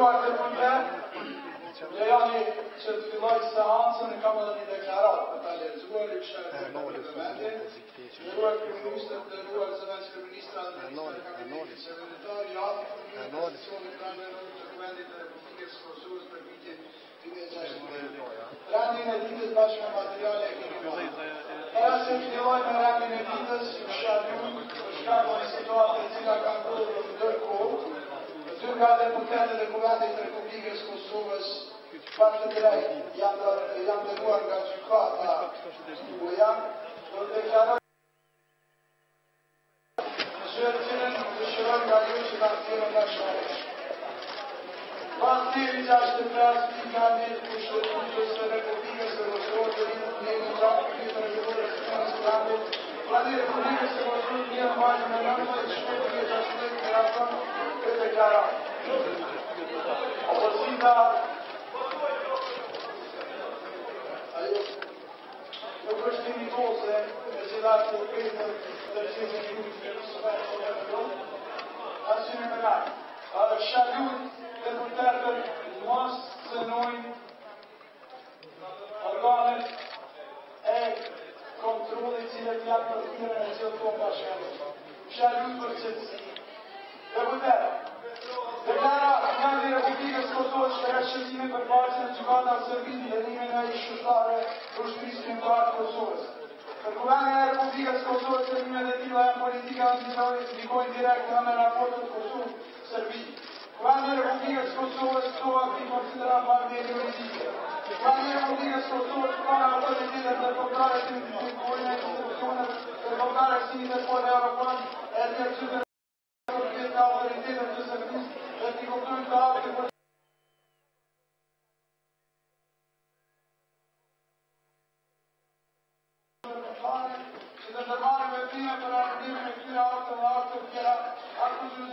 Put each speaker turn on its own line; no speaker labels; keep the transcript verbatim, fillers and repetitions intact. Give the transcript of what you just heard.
nderuar deputet, lejoni që të filloj seancën, kam edhe një deklaratë për ta lexuar, i kisha në vendin. Nderuar kryeministër, nderuar zëvendës kryeministra dhe ministra e kabinetit qeveritar, i ati fëmijë të sesionit pranë dokumentit të Republikës së Kosovës për vitin dy mijë e gjashtëdhjetë. Rendin e ditës bashkë me materiale e kemi marrë. Era se filloj me rendin e ditës, shkakun për shkakun e situatës e cila ka ndodhur ndërkohë, dy nga deputetët e Kuvendit të Republikës së Kosovës faktë të drejt janë janë dënuar nga gjykata tuaja, do të deklaroj Shërëtërin dëshirojnë nga ju që ta tjero nga shërësh. Pas tiri gjashtë të plasë, pika një kushtëtutës të Republikës të Kosovës të rinë një një gjatë për një të regullës të në strandit, plani Republikës të Kosovës një në majhë me nëmë të shkëtë një gjashtë të raton të deklarat. Opozita nuk është limitose e cilat të kretër të qizë një një arsime me nga. Shalut deputetër mos sënojnë organet e kontrolit cilët janë për tyre në gjithë tonë bashkëve. Shalut për qëtësi. Deputetër, deklara Kuvendi i Republikës së Kosovës që ka shëllime për bashkën e gjykata Serbisë dënimin e ish shqiptare për shtëpisë kombëtare të Kosovës. Për Kuvendin e Republikës së Kosovës dënimet e tilla janë politika ndikojnë direkt në raportet Kosovë-Serbi. Kuvendi i Republikës së Kosovës prova të konsideron marrëdhënie juridike. Kuvendi i Republikës së Kosovës ka autoritetet ndërkombëtare të ndikojnë në institucionet ndërkombëtare si Interpol e Europol e tjerë ka autoritetet të Serbisë dhe t'i kuptojnë të avë të që të ndërmarrë veprime për arrendimin e këtyre akteve dhe akte tjera, akte